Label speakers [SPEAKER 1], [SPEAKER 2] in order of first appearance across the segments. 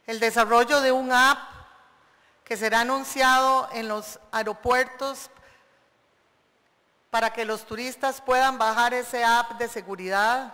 [SPEAKER 1] el desarrollo de un app que será anunciado en los aeropuertos para que los turistas puedan bajar ese app de seguridad,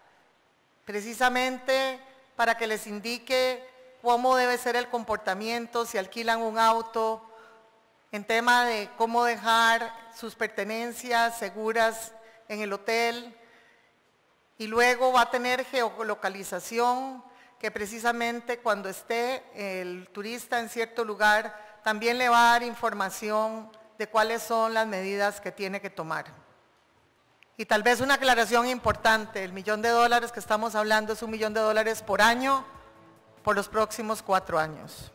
[SPEAKER 1] precisamente para que les indique cómo debe ser el comportamiento si alquilan un auto, en tema de cómo dejar sus pertenencias seguras en el hotel, y luego va a tener geolocalización que precisamente cuando esté el turista en cierto lugar también le va a dar información de cuáles son las medidas que tiene que tomar. Y tal vez una aclaración importante, el $1.000.000 que estamos hablando es $1.000.000 por año por los próximos 4 años.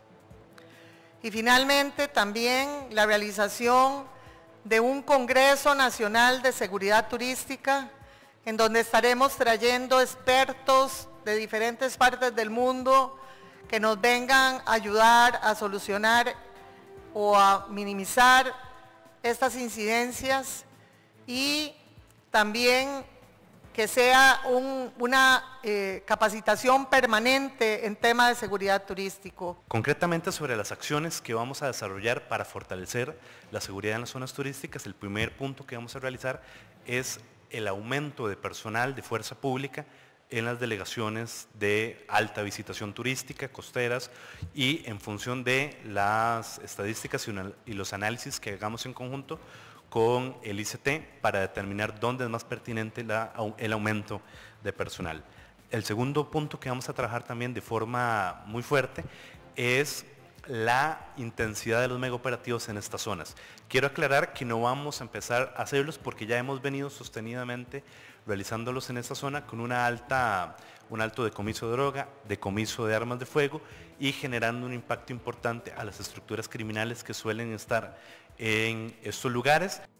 [SPEAKER 1] Y finalmente también la realización de un Congreso Nacional de Seguridad Turística, en donde estaremos trayendo expertos de diferentes partes del mundo que nos vengan a ayudar a solucionar o a minimizar estas incidencias, y también que sea una capacitación permanente en tema de seguridad turístico.
[SPEAKER 2] Concretamente sobre las acciones que vamos a desarrollar para fortalecer la seguridad en las zonas turísticas, el primer punto que vamos a realizar es el aumento de personal de fuerza pública en las delegaciones de alta visitación turística, costeras, y en función de las estadísticas y los análisis que hagamos en conjunto con el ICT para determinar dónde es más pertinente el aumento de personal. El segundo punto que vamos a trabajar también de forma muy fuerte es la intensidad de los megaoperativos en estas zonas. Quiero aclarar que no vamos a empezar a hacerlos porque ya hemos venido sostenidamente realizándolos en esta zona con un alto decomiso de droga, decomiso de armas de fuego y generando un impacto importante a las estructuras criminales que suelen estar en estos lugares.